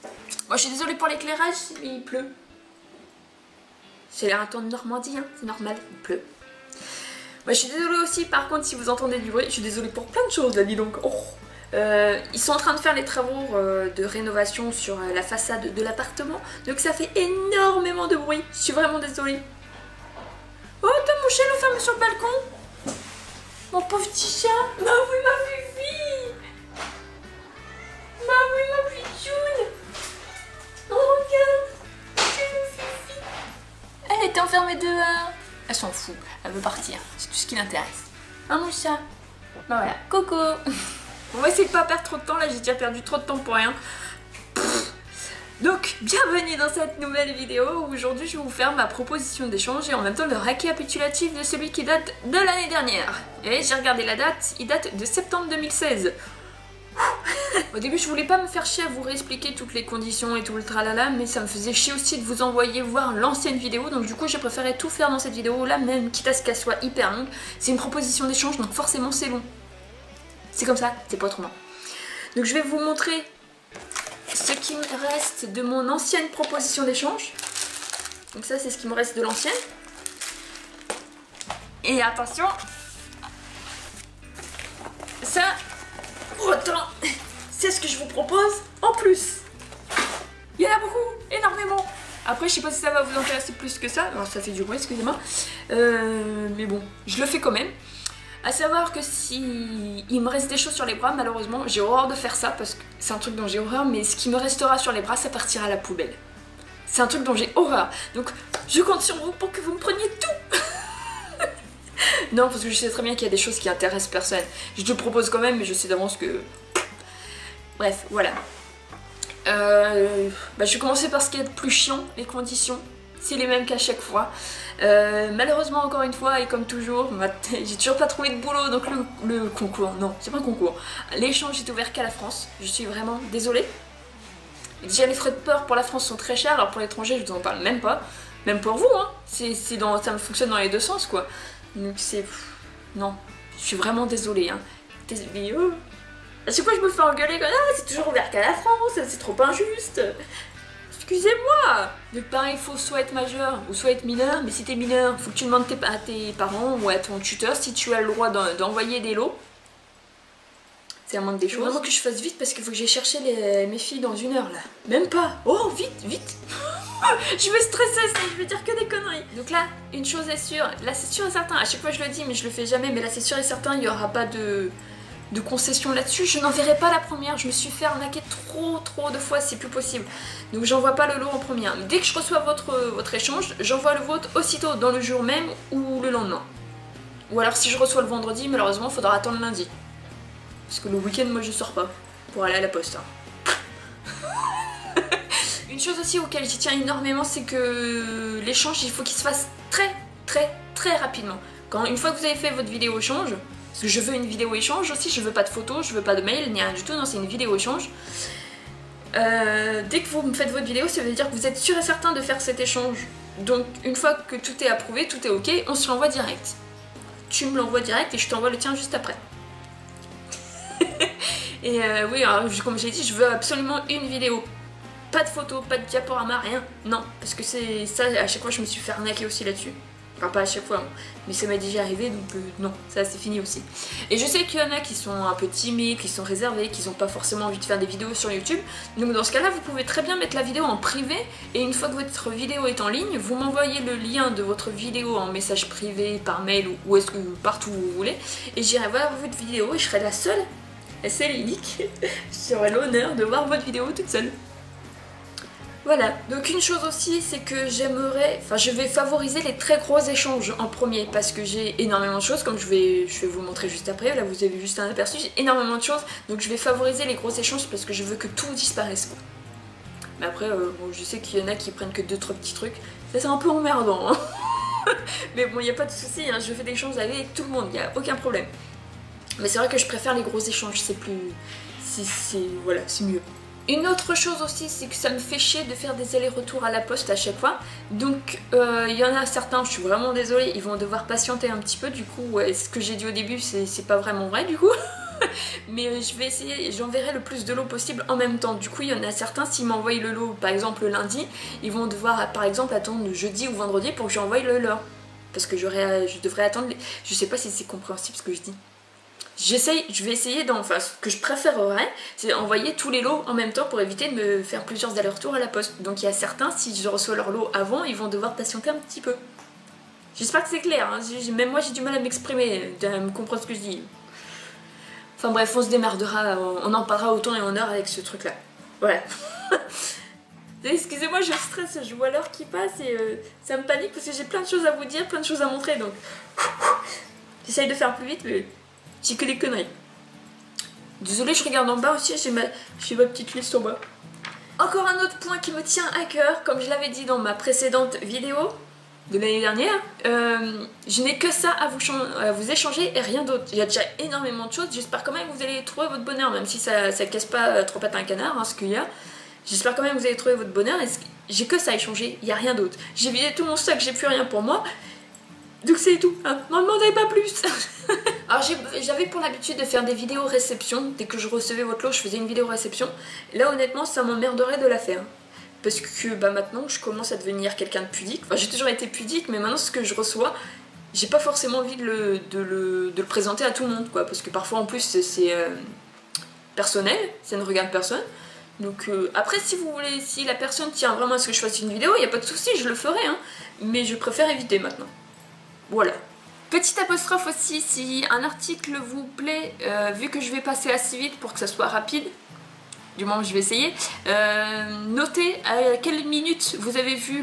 Moi je suis désolée pour l'éclairage, il pleut. C'est un temps de Normandie, hein, c'est normal, il pleut. Moi je suis désolée aussi par contre si vous entendez du bruit, je suis désolée pour plein de choses là, dis donc. Oh. Ils sont en train de faire les travaux de rénovation sur la façade de l'appartement, donc ça fait énormément de bruit, je suis vraiment désolée. Oh t'as mon chat enfermé sur le balcon. Mon pauvre petit chat. Bah oui ma fifi. Bah oui ma pitchoune. Oh regarde, c'est mon fifi. Elle était enfermée dehors. Elle s'en fout, elle veut partir, c'est tout ce qui l'intéresse. Hein mon chat. Bah voilà, coco. On va essayer de pas perdre trop de temps, là j'ai déjà perdu trop de temps pour rien. Donc, bienvenue dans cette nouvelle vidéo où aujourd'hui je vais vous faire ma proposition d'échange et en même temps le récapitulatif de celui qui date de l'année dernière. Et j'ai regardé la date, il date de septembre 2016. Au début je voulais pas me faire chier à vous réexpliquer toutes les conditions et tout le tralala, mais ça me faisait chier aussi de vous envoyer voir l'ancienne vidéo, donc du coup j'ai préféré tout faire dans cette vidéo là, même quitte à ce qu'elle soit hyper longue. C'est une proposition d'échange donc forcément c'est long. C'est comme ça, c'est pas autrement. Donc je vais vous montrer ce qui me reste de mon ancienne proposition d'échange. Donc ça c'est ce qui me reste de l'ancienne. Et attention, ça, autant, c'est ce que je vous propose en plus. Il y en a beaucoup, énormément. Après je sais pas si ça va vous intéresser plus que ça. Alors ça fait du bruit, excusez-moi. Mais bon, je le fais quand même. A savoir que si il me reste des choses sur les bras, malheureusement, j'ai horreur de faire ça parce que c'est un truc dont j'ai horreur, mais ce qui me restera sur les bras, ça partira à la poubelle. C'est un truc dont j'ai horreur. Donc je compte sur vous pour que vous me preniez tout. Non, parce que je sais très bien qu'il y a des choses qui intéressent personne. Je te propose quand même, mais je sais d'avance que... Bref, voilà. Je vais commencer par ce qui est le plus chiant, les conditions. C'est les mêmes qu'à chaque fois. Malheureusement encore une fois et comme toujours, j'ai toujours pas trouvé de boulot, donc le concours, non c'est pas un concours, l'échange est ouvert qu'à la France, je suis vraiment désolée. Déjà les frais de port pour la France sont très chers, alors pour l'étranger je vous en parle même pas vous hein, ça me fonctionne dans les deux sens quoi, donc c'est... non, je suis vraiment désolée hein. À chaque fois je me fais engueuler comme ah c'est toujours ouvert qu'à la France, c'est trop injuste. Excusez-moi! Donc pareil, il faut soit être majeur ou soit être mineur, mais si t'es mineur, faut que tu demandes à tes parents ou à ton tuteur si tu as le droit d'envoyer des lots. C'est la moindre des choses. Vraiment que je fasse vite parce qu'il faut que j'aille chercher mes filles dans 1 heure là. Même pas! Oh, vite, vite! Je vais stresser, ça, je vais dire que des conneries. Donc là, une chose est sûre, là c'est sûr et certain, à chaque fois je le dis mais je le fais jamais, mais là c'est sûr et certain, il n'y aura pas de concession là-dessus, je n'enverrai pas la première, je me suis fait arnaquer trop de fois, c'est plus possible. Donc j'envoie pas le lot en première. Dès que je reçois votre échange, j'envoie le vôtre aussitôt, dans le jour même ou le lendemain. Ou alors si je reçois le vendredi, malheureusement il faudra attendre lundi. Parce que le week-end moi je sors pas pour aller à la poste. Hein. Une chose aussi auquel j'y tiens énormément, c'est que l'échange il faut qu'il se fasse très rapidement. Une fois que vous avez fait votre vidéo échange, parce que je veux une vidéo échange aussi, je veux pas de photos, je veux pas de mail, ni rien du tout, non c'est une vidéo échange. Dès que vous me faites votre vidéo, ça veut dire que vous êtes sûr et certain de faire cet échange. Donc une fois que tout est approuvé, tout est ok, on se l'envoie direct. Tu me l'envoies direct et je t'envoie le tien juste après. Et oui, alors, comme j'ai dit, je veux absolument une vidéo. Pas de photos, pas de diaporama, rien. Non, parce que c'est ça, à chaque fois je me suis fait arnaquer aussi là-dessus. Enfin pas à chaque fois, mais ça m'est déjà arrivé donc non, ça c'est fini aussi. Et je sais qu'il y en a qui sont un peu timides, qui sont réservés, qui n'ont pas forcément envie de faire des vidéos sur YouTube. Donc dans ce cas là vous pouvez très bien mettre la vidéo en privé et une fois que votre vidéo est en ligne, vous m'envoyez le lien de votre vidéo en message privé, par mail ou est-ce que partout où vous voulez. Et j'irai voir votre vidéo et je serai la seule, et c'est l'unique, j'aurai l'honneur de voir votre vidéo toute seule. Voilà, donc une chose aussi, c'est que je vais favoriser les très gros échanges en premier parce que j'ai énormément de choses, comme je vais vous le montrer juste après, là vous avez juste un aperçu, j'ai énormément de choses, donc je vais favoriser les gros échanges parce que je veux que tout disparaisse quoi. Mais après, bon, je sais qu'il y en a qui prennent que 2-3 petits trucs, ça c'est un peu emmerdant, hein. Mais bon, il n'y a pas de souci, hein, je fais des échanges avec tout le monde, il n'y a aucun problème. Mais c'est vrai que je préfère les gros échanges, c'est plus... voilà, c'est mieux. Une autre chose aussi, c'est que ça me fait chier de faire des allers-retours à la poste à chaque fois. Donc il y en a certains, je suis vraiment désolée, ils vont devoir patienter un petit peu. Du coup, ouais, ce que j'ai dit au début, c'est pas vraiment vrai du coup. Mais je vais essayer, j'enverrai le plus de lots possible en même temps. Du coup, il y en a certains, s'ils m'envoient le lot, par exemple le lundi, ils vont devoir, par exemple, attendre le jeudi ou vendredi pour que j'envoie le leur. Parce que je devrais attendre, je sais pas si c'est compréhensible ce que je dis. Je vais essayer enfin, ce que je préférerais, c'est envoyer tous les lots en même temps pour éviter de me faire plusieurs allers-retours à la poste. Donc il y a certains, si je reçois leur lot avant, ils vont devoir patienter un petit peu. J'espère que c'est clair, hein. Même moi j'ai du mal à m'exprimer, à me comprendre ce que je dis. Enfin bref, on se démerdera, on en parlera au temps et en heure avec ce truc là. Voilà. Excusez-moi, je stresse, je vois l'heure qui passe et ça me panique parce que j'ai plein de choses à vous dire, plein de choses à montrer, donc j'essaye de faire plus vite, mais j'ai que des conneries. Désolée, je regarde en bas aussi, j'ai ma petite liste en bas. Encore un autre point qui me tient à cœur, comme je l'avais dit dans ma précédente vidéo de l'année dernière, je n'ai que ça à vous échanger et rien d'autre. Il y a déjà énormément de choses, j'espère quand même que vous allez trouver votre bonheur, même si ça casse pas trop pattes à un canard, hein, ce qu'il y a. J'espère quand même que vous allez trouver votre bonheur et j'ai que ça à échanger, il n'y a rien d'autre. J'ai vidé tout mon stock, j'ai plus rien pour moi. Donc c'est tout, hein. M'en demandez pas plus. Alors j'avais pour l'habitude de faire des vidéos réception. Dès que je recevais votre lot, je faisais une vidéo réception. Là honnêtement, ça m'emmerderait de la faire. Parce que maintenant, je commence à devenir quelqu'un de pudique. Enfin, j'ai toujours été pudique, mais maintenant ce que je reçois, j'ai pas forcément envie de le présenter à tout le monde, quoi. Parce que parfois en plus c'est personnel, ça ne regarde personne. Donc après, si vous voulez, si la personne tient vraiment à ce que je fasse une vidéo, il n'y a pas de souci, je le ferai, hein. Mais je préfère éviter maintenant. Voilà. Petite apostrophe aussi, si un article vous plaît, vu que je vais passer assez vite pour que ça soit rapide, du moins je vais essayer, notez à quelle minute vous avez vu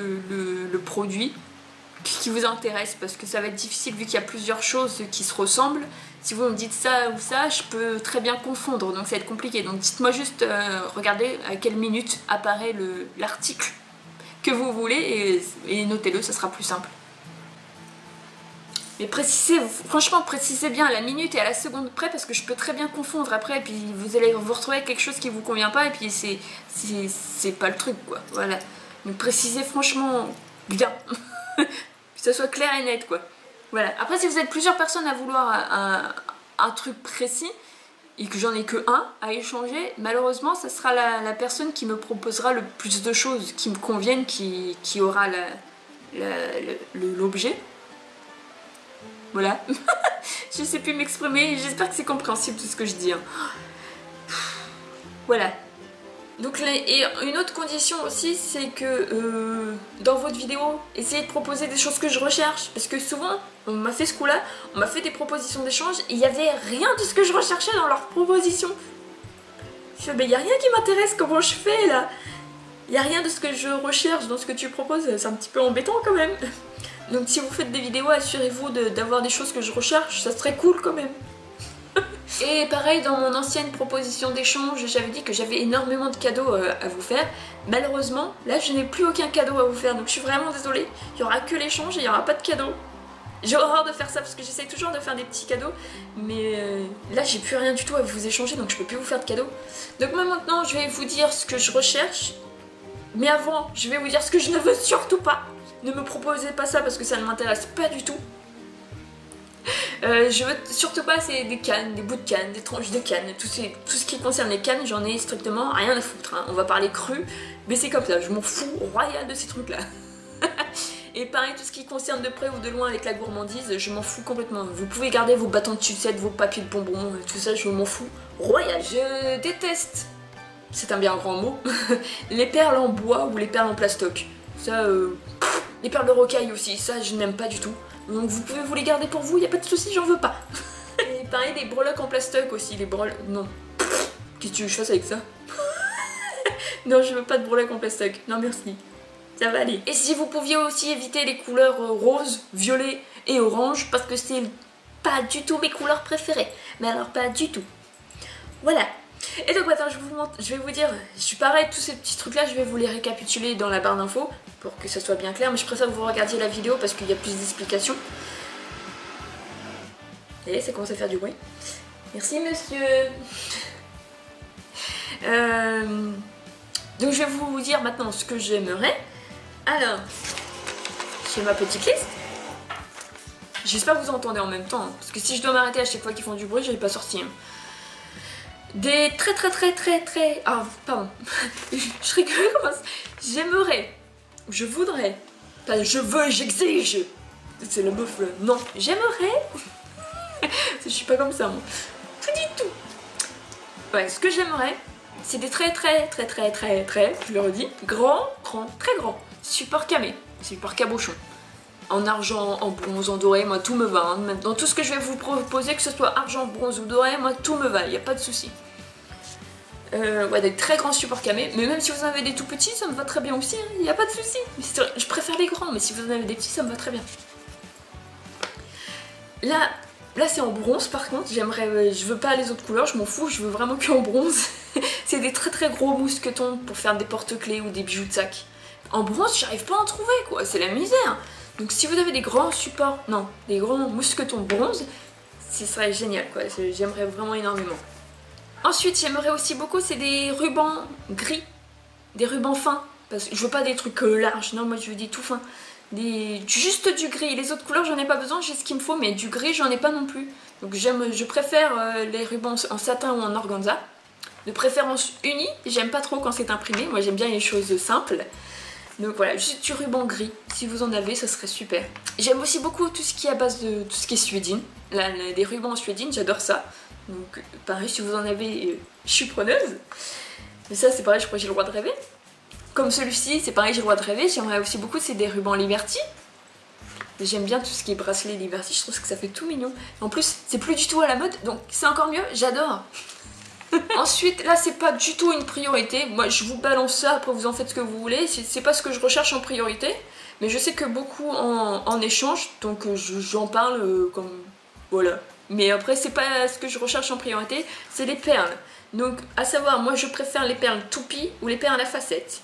le produit qui vous intéresse, parce que ça va être difficile vu qu'il y a plusieurs choses qui se ressemblent. Si vous me dites ça ou ça, je peux très bien confondre, donc ça va être compliqué. Donc dites-moi juste, regardez à quelle minute apparaît l'article que vous voulez et notez-le, ça sera plus simple. Mais franchement précisez bien à la minute et à la seconde près, parce que je peux très bien confondre après et puis vous allez vous retrouver avec quelque chose qui vous convient pas et puis c'est pas le truc, quoi. Voilà. Donc précisez franchement bien. Que ça soit clair et net, quoi. Voilà. Après, si vous êtes plusieurs personnes à vouloir un truc précis et que j'en ai que un à échanger, malheureusement ça sera la personne qui me proposera le plus de choses qui me conviennent, qui aura l'objet. Voilà. Je sais plus m'exprimer, j'espère que c'est compréhensible tout ce que je dis, hein. Voilà. Donc et une autre condition aussi, c'est que dans votre vidéo, essayez de proposer des choses que je recherche, parce que souvent on m'a fait ce coup là, on m'a fait des propositions d'échange et il n'y avait rien de ce que je recherchais dans leurs propositions. Je fais, mais il n'y a rien qui m'intéresse, comment je fais là? Il n'y a rien de ce que je recherche dans ce que tu proposes, c'est un petit peu embêtant quand même. Donc si vous faites des vidéos, assurez-vous d'avoir des choses que je recherche, ça serait cool quand même. Et pareil, dans mon ancienne proposition d'échange, j'avais dit que j'avais énormément de cadeaux à vous faire. Malheureusement, là je n'ai plus aucun cadeau à vous faire, donc je suis vraiment désolée. Il n'y aura que l'échange et il n'y aura pas de cadeau. J'ai horreur de faire ça parce que j'essaie toujours de faire des petits cadeaux, mais là j'ai plus rien du tout à vous échanger, donc je peux plus vous faire de cadeaux. Donc moi maintenant je vais vous dire ce que je recherche, mais avant je vais vous dire ce que je ne veux surtout pas. Ne me proposez pas ça parce que ça ne m'intéresse pas du tout. Je veux surtout pas, c'est des cannes, des bouts de cannes, des tranches de cannes, tout ce qui concerne les cannes, j'en ai strictement rien à foutre, hein. On va parler cru, mais c'est comme ça, je m'en fous royal de ces trucs là. Et pareil, tout ce qui concerne de près ou de loin avec la gourmandise, je m'en fous complètement. Vous pouvez garder vos bâtons de sucette, vos papiers de bonbons, tout ça, je m'en fous royal. Je déteste, c'est un bien grand mot, les perles en bois ou les perles en plastoc. Ça, les perles de rocaille aussi, ça je n'aime pas du tout. Donc vous pouvez vous les garder pour vous, y a pas de soucis, j'en veux pas. Et pareil, les breloques en plastoc aussi, les breloques... Non. Qu'est-ce que tu veux que je fasse avec ça? Non, je veux pas de breloques en plastoc, non merci. Ça va aller. Et si vous pouviez aussi éviter les couleurs rose, violet et orange, parce que c'est pas du tout mes couleurs préférées. Mais alors pas du tout. Voilà. Et donc maintenant je vais vous dire, je suis pareil, tous ces petits trucs là je vais vous les récapituler dans la barre d'infos pour que ça soit bien clair, mais je préfère que vous regardiez la vidéo parce qu'il y a plus d'explications. Et ça commence à faire du bruit. Merci monsieur. Donc je vais vous dire maintenant ce que j'aimerais. Alors, j'ai ma petite liste. J'espère que vous entendez en même temps, hein, parce que si je dois m'arrêter à chaque fois qu'ils font du bruit, je vais pas sortir. Des très... Ah, pardon. Je recommence. J'aimerais, je voudrais, pas je veux, j'exige. C'est le meuf là. Non, j'aimerais. Je suis pas comme ça moi. Tout dit tout. Ouais, ce que j'aimerais, c'est des très, je le redis, très grand, support camé, support cabochon. En argent, en bronze, en doré, moi tout me va. Hein. Dans tout ce que je vais vous proposer, que ce soit argent, bronze ou doré, moi tout me va, il n'y a pas de souci. Ouais, des très grands supports camés, mais même si vous en avez des tout petits, ça me va très bien aussi, il n'y a pas de souci. Je préfère les grands, mais si vous en avez des petits, ça me va très bien. Là c'est en bronze par contre, je veux pas les autres couleurs, je m'en fous, je veux vraiment que en bronze. C'est des très gros mousquetons pour faire des porte-clés ou des bijoux de sac. En bronze, j'arrive pas à en trouver quoi, c'est la misère. Donc si vous avez des grands supports, non, des grands mousquetons bronze, ce serait génial quoi, j'aimerais vraiment énormément. Ensuite, j'aimerais aussi beaucoup, c'est des rubans gris, des rubans fins, parce que je veux pas des trucs larges, non, moi je veux des tout fins. Juste du gris, les autres couleurs j'en ai pas besoin, j'ai ce qu'il me faut, mais du gris j'en ai pas non plus. Donc je préfère les rubans en satin ou en organza. De préférence unis, j'aime pas trop quand c'est imprimé, moi j'aime bien les choses simples. Donc voilà, juste du ruban gris, si vous en avez, ça serait super. J'aime aussi beaucoup tout ce qui est à base de tout ce qui est suédine. Des rubans en suédine, j'adore ça. Donc pareil, si vous en avez, je suis preneuse. Mais ça c'est pareil, je crois que j'ai le droit de rêver. Comme celui-ci, c'est pareil, j'ai le droit de rêver. J'aimerais aussi beaucoup, c'est des rubans Liberty. J'aime bien tout ce qui est bracelet Liberty, je trouve que ça fait tout mignon. En plus, c'est plus du tout à la mode, donc c'est encore mieux, j'adore. Ensuite, là c'est pas du tout une priorité. Moi je vous balance ça, après vous en faites ce que vous voulez. C'est pas ce que je recherche en priorité. Mais je sais que beaucoup en échangent, donc j'en parle comme... Voilà. Mais après c'est pas ce que je recherche en priorité, c'est les perles. Donc à savoir, moi je préfère les perles toupies ou les perles à facettes.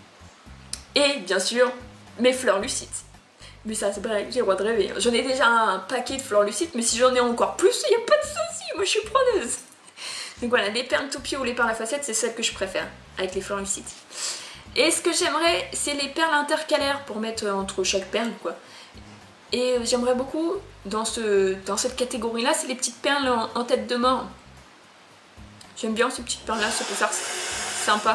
Et bien sûr, mes fleurs lucides. Mais ça c'est pareil, j'ai le droit de rêver. J'en ai déjà un paquet de fleurs lucides, mais si j'en ai encore plus, il n'y a pas de souci, moi je suis preneuse. Donc voilà, les perles toupies ou les perles à facettes, c'est celles que je préfère, avec les fleurs lucides. Et ce que j'aimerais, c'est les perles intercalaires pour mettre entre chaque perle, quoi. Et j'aimerais beaucoup, dans cette catégorie-là, c'est les petites perles en tête de mort. J'aime bien ces petites perles-là, ça peut faire sympa.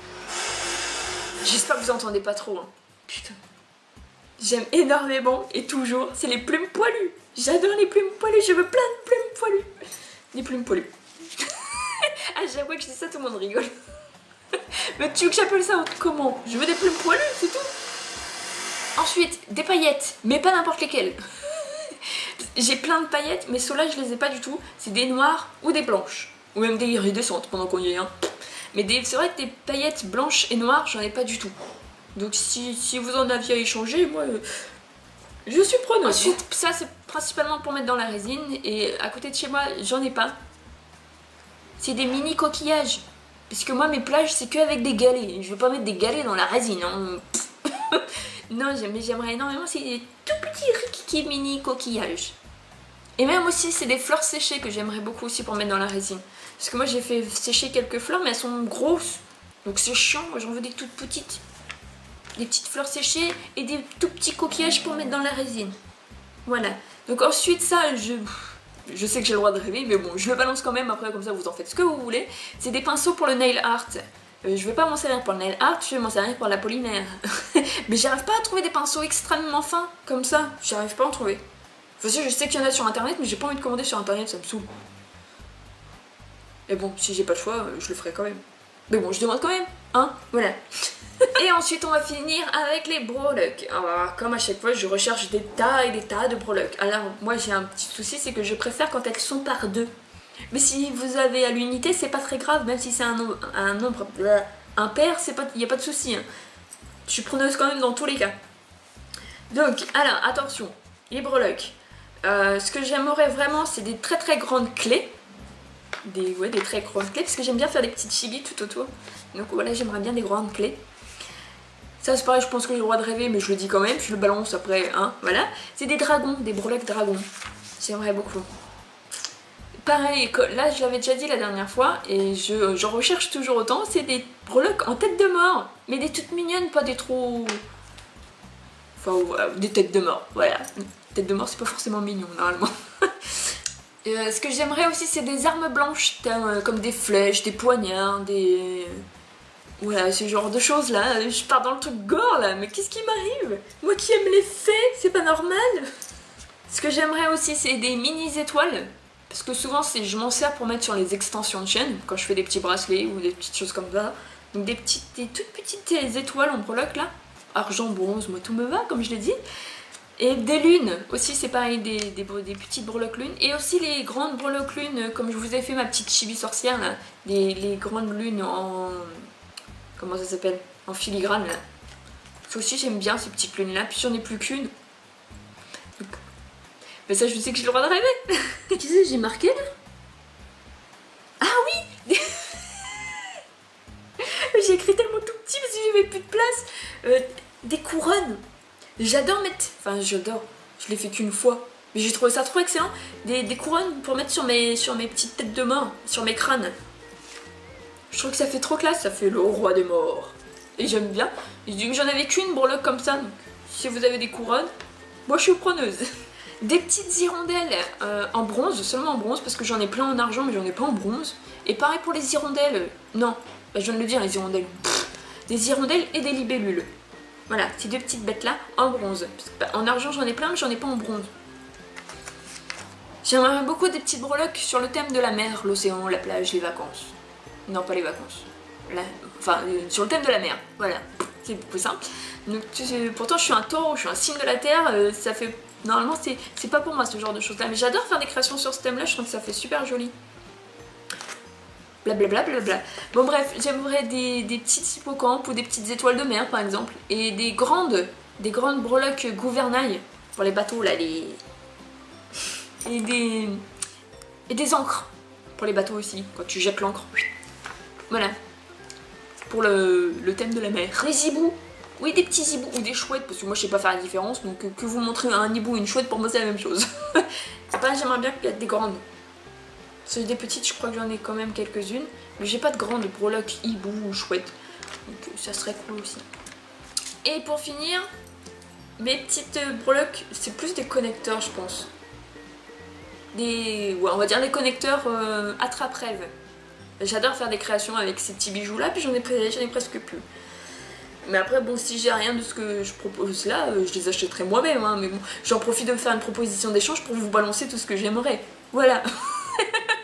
J'espère que vous entendez pas trop. Hein. Putain. J'aime énormément, et toujours, c'est les plumes poilues. J'adore les plumes poilues, je veux plein de plumes poilues. Les plumes poilues. Ah, j'avoue que je dis ça, tout le monde rigole. Mais tu veux que j'appelle ça comment? Je veux des plumes poilues, c'est tout. Ensuite, des paillettes, mais pas n'importe lesquelles. J'ai plein de paillettes, mais ceux-là, je les ai pas du tout. C'est des noires ou des blanches. Ou même des iridescentes, pendant qu'on y est. Hein. Mais c'est vrai que des paillettes blanches et noires, j'en ai pas du tout. Donc si vous en aviez à échanger, moi, je suis preneuse. Ensuite, ça, c'est principalement pour mettre dans la résine. Et à côté de chez moi, j'en ai pas. C'est des mini coquillages. Parce que moi, mes plages, c'est que avec des galets. Je veux pas mettre des galets dans la résine. Hein. Non, mais j'aimerais énormément. C'est des tout petits rikiki mini coquillages. Et même aussi, c'est des fleurs séchées que j'aimerais beaucoup aussi pour mettre dans la résine. Parce que moi, j'ai fait sécher quelques fleurs, mais elles sont grosses. Donc c'est chiant. Moi, j'en veux des toutes petites. Des petites fleurs séchées et des tout petits coquillages pour mettre dans la résine. Voilà. Donc ensuite, ça, je sais que j'ai le droit de rêver, mais bon, je le balance quand même, après comme ça vous en faites ce que vous voulez. C'est des pinceaux pour le nail art. Je vais pas m'en servir pour le nail art, je vais m'en servir pour la polymère. Mais j'arrive pas à trouver des pinceaux extrêmement fins, comme ça. J'arrive pas à en trouver. Enfin, je sais qu'il y en a sur internet, mais j'ai pas envie de commander sur internet, ça me saoule. Et bon, si j'ai pas le choix, je le ferai quand même. Mais bon, je demande quand même, hein, voilà. Et ensuite on va finir avec les breloques. Alors comme à chaque fois je recherche des tas et des tas de breloques. Alors moi j'ai un petit souci, c'est que je préfère quand elles sont par deux. Mais si vous avez à l'unité c'est pas très grave, même si c'est un nombre impair, il n'y a pas de souci. Hein. Je suis preneuse quand même dans tous les cas. Donc alors attention, les breloques. Ce que j'aimerais vraiment c'est des très grandes clés. Des très grandes clés, parce que j'aime bien faire des petites chibis tout autour. Donc voilà, j'aimerais bien des grandes clés. Ça c'est pareil, je pense que j'ai le droit de rêver, mais je le dis quand même, je le balance après, hein, voilà. C'est des dragons, des breloques dragons. J'aimerais beaucoup. Pareil, là je l'avais déjà dit la dernière fois, et j'en recherche toujours autant, c'est des breloques en tête de mort. Mais des toutes mignonnes, pas des trop... Enfin, voilà, des têtes de mort, voilà. Tête de mort, c'est pas forcément mignon, normalement. Ce que j'aimerais aussi, c'est des armes blanches, comme des flèches, des poignards, des... Voilà, ce genre de choses là. Je pars dans le truc gore là, mais qu'est-ce qui m'arrive? Moi qui aime les fées, c'est pas normal. Ce que j'aimerais aussi, c'est des mini étoiles. Parce que souvent, je m'en sers pour mettre sur les extensions de chaîne, quand je fais des petits bracelets ou des petites choses comme ça. Donc des toutes petites étoiles en breloque là. Argent, bronze, moi tout me va, comme je l'ai dit. Et des lunes, aussi c'est pareil, des petites breloques lunes. Et aussi les grandes breloques lunes, comme je vous ai fait ma petite chibi sorcière là. Les grandes lunes en... Comment ça s'appelle? En filigrane là. Ça aussi j'aime bien ces petites lunes là, puis j'en ai plus qu'une. Mais ça je sais que j'ai le droit de rêver. Qu'est-ce que j'ai marqué là? Ah oui. J'ai écrit tellement tout petit parce que j'avais plus de place. Des couronnes. J'adore mettre... Enfin j'adore. Je l'ai fait qu'une fois. Mais j'ai trouvé ça trop excellent. Des couronnes pour mettre sur mes petites têtes de mort. Sur mes crânes. Je trouve que ça fait trop classe. Ça fait le roi des morts. Et j'aime bien. J'en avais qu'une breloque comme ça. Donc si vous avez des couronnes, moi je suis preneuse. Des petites hirondelles en bronze. Seulement en bronze parce que j'en ai plein en argent mais j'en ai pas en bronze. Et pareil pour les hirondelles. Non. Je viens de le dire, les hirondelles. Des hirondelles et des libellules. Voilà, ces deux petites bêtes là en bronze. Parce que, en argent j'en ai plein mais j'en ai pas en bronze. J'aimerais beaucoup des petites breloques sur le thème de la mer, l'océan, la plage, les vacances. Non, pas les vacances. Enfin, sur le thème de la mer. Voilà, c'est plus simple. Donc, pourtant je suis un taureau, je suis un signe de la terre. Ça fait... Normalement c'est pas pour moi ce genre de choses là. Mais j'adore faire des créations sur ce thème là, je trouve que ça fait super joli. Blablabla. Bon bref, j'aimerais des petites hippocampes ou des petites étoiles de mer par exemple. Et des grandes breloques gouvernail pour les bateaux là, et des encres pour les bateaux aussi, quand tu jettes l'encre. Voilà. Pour le thème de la mer. Des hiboux. Oui, des petits hiboux ou des chouettes, parce que moi je sais pas faire la différence, donc que vous montrez un hibou ou une chouette, pour moi c'est la même chose. C'est pas, j'aimerais bien qu'il y ait des grandes. C'est des petites, je crois que j'en ai quand même quelques-unes. Mais j'ai pas de grandes breloques hibou ou chouette. Donc ça serait cool aussi. Et pour finir, mes petites breloques, c'est plus des connecteurs je pense. Ouais, on va dire des connecteurs attrape-rêve. J'adore faire des créations avec ces petits bijoux là, puis j'en ai presque plus. Mais après bon, si j'ai rien de ce que je propose là, je les achèterai moi-même. Hein, mais bon, j'en profite de me faire une proposition d'échange pour vous balancer tout ce que j'aimerais. Voilà.